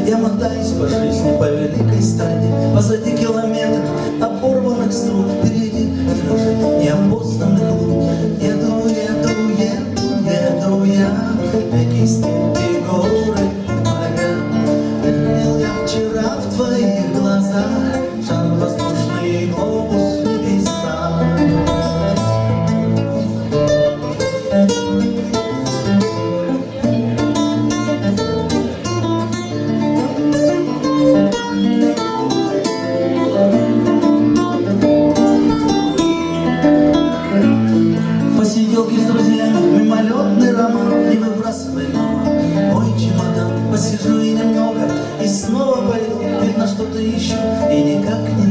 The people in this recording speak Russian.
Я мотаюсь по жизни, по великой стране. Позади километр оборванных струн, впереди миражи неопознанных лун. Еду, еду, еду, еду я, реки, степи, горы, моря. Видел я вчера в твоих глазах шар воздушный, глобус, небеса. Посиделки с друзьями, мимолетный роман. Не выбрасывай, мама, мой чемодан. Посижу и немного, и снова пойду. Видно, что-то ищу, и никак не